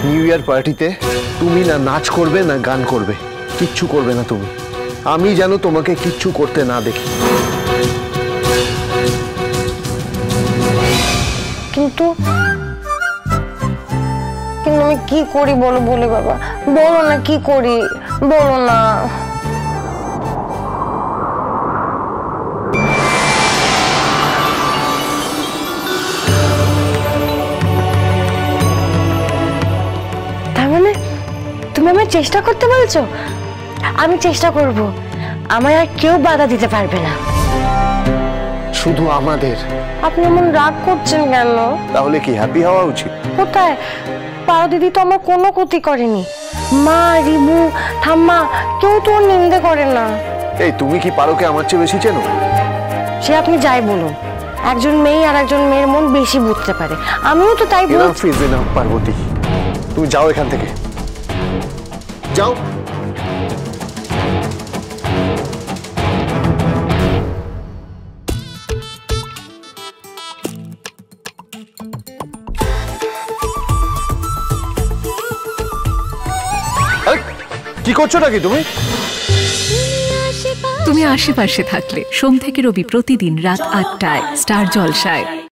New year পার্টিতে তুমি না নাচ করবে না গান করবে, কিচ্ছু করবে না তুমি। আমি যেন তোমাকে কিচ্ছু করতে না দেখি। কিন্তু আমি কি করি বলো বলে বাবা, বলো না কি করি, বলো না। তার মানে তুমি আমায় চেষ্টা করতে বলছো? আমি চেষ্টা করব, আমায় আর কেউ বাধা দিতে পারবে না। শুধু আমাদের। আপনি এমন রাগ করছেন কেন? তাহলে কি হ্যাপি হওয়া উচিত? কোথায়? পারো দিদি তো আমার কোনো ক্ষতি করেনি। মা, রিবু, ঠাম্মা কেউ তো ওর নিন্দে করে না। এই তুমি কি পারোকে আমার চেয়ে বেশি চেনো? সে আপনি যাই বলুন, একজন মেয়ে আর একজন মেয়ের মন বেশি বুঝতে পারে। আমিও তো তাই বলছি। পার্বতী, তুমি যাও এখান থেকে, যাও। কি করছো নাকি তুমি? তুমি আশেপাশে থাকলে সোম থেকে রবি প্রতিদিন রাত ৮টায় স্টার জলসায়।